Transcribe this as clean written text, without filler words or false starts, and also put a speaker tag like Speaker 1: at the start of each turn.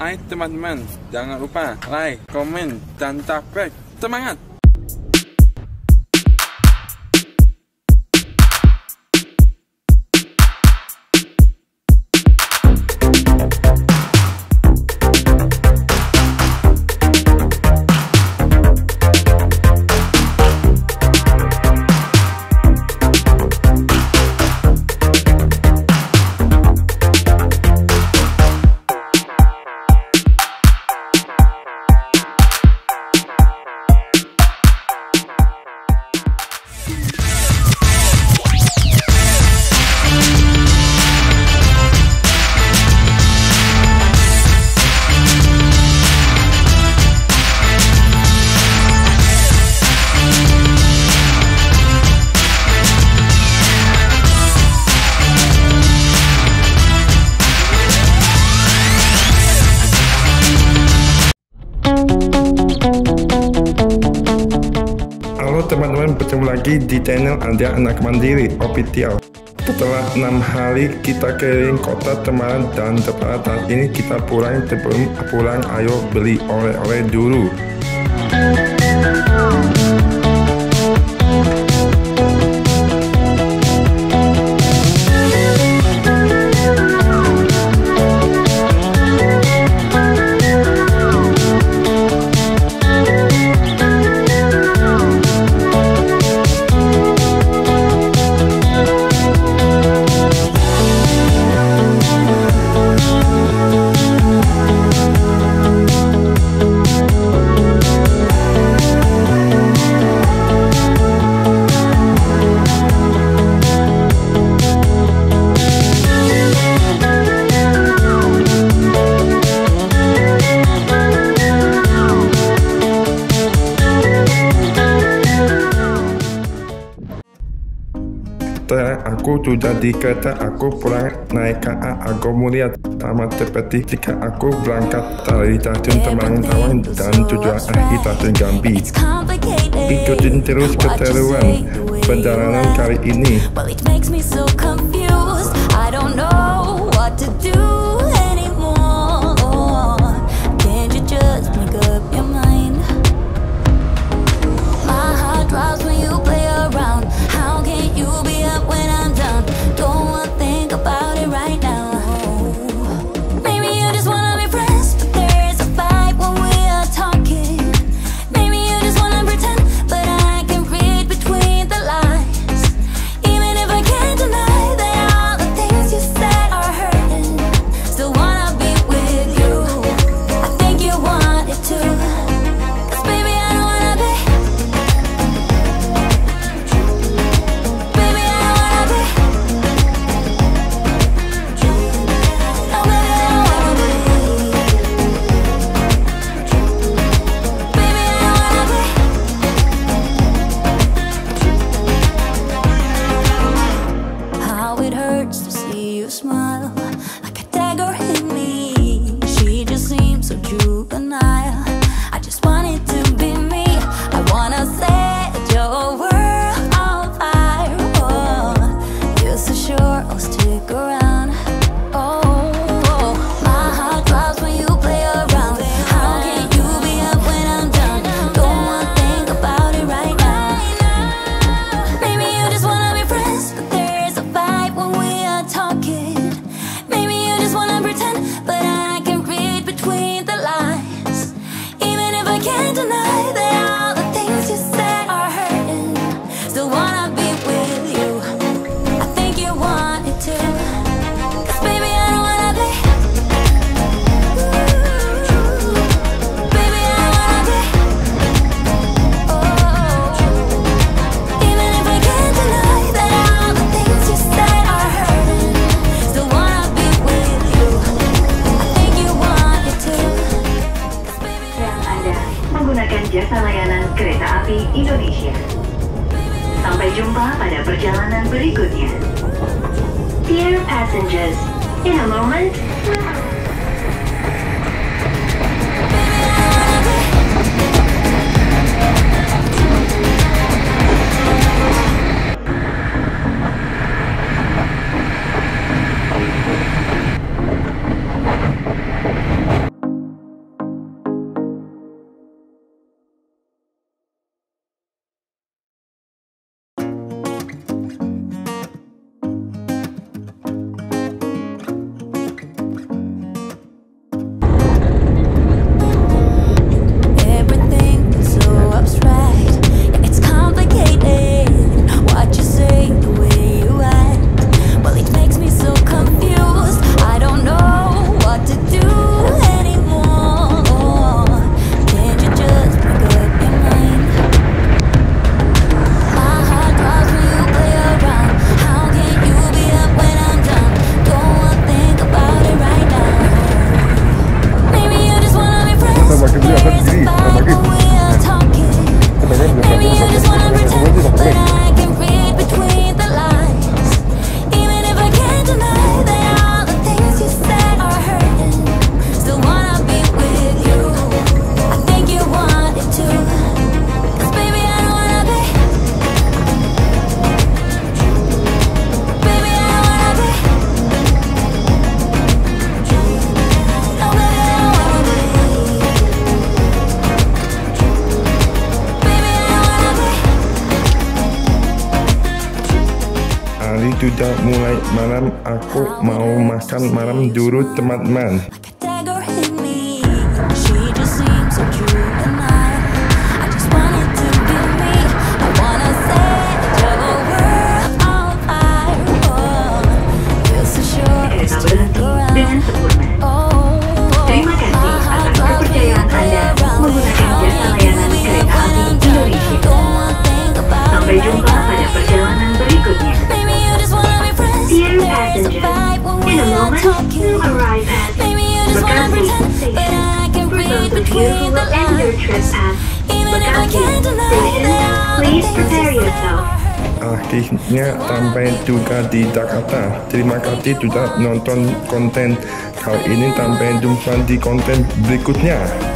Speaker 1: Ayo teman-teman, jangan lupa like, komen, dan subscribe. Semangat!
Speaker 2: Halo teman-teman, bertemu lagi di channel Anak Mandiri Official. Setelah 6 hari kita keliling kota Semarang dan Jepara, saat ini kita pulang. Sebelum pulang, ayo beli oleh-oleh dulu. Aku sudah di kereta, aku pulang naik Agro Muria. Sama seperti jika aku berangkat dari stasiun Semarang dan tujuan akhir stasiun Jambi. Ikutin terus keseruan perjalanan kali ini.
Speaker 3: Jasa Layanan Kereta Api Indonesia. Sampai jumpa pada perjalanan berikutnya. Dear passengers, in a moment.
Speaker 2: sudah mulai malam. Aku mau makan malam dulu teman-teman.
Speaker 3: Dengan sempurna. Terima kasih atas kepercayaan Anda menggunakan jasa layanan kereta api Indonesia. Sampai jumpa pada perjalanan berikutnya. Dear passengers, in a moment you arrive at Bekasi Station. For those of you who will end your trip at Bekasi Station, please prepare yourself.
Speaker 2: Akhirnya sampai juga di Jakarta. Terima kasih sudah nonton konten kali ini. Sampai jumpa di konten berikutnya.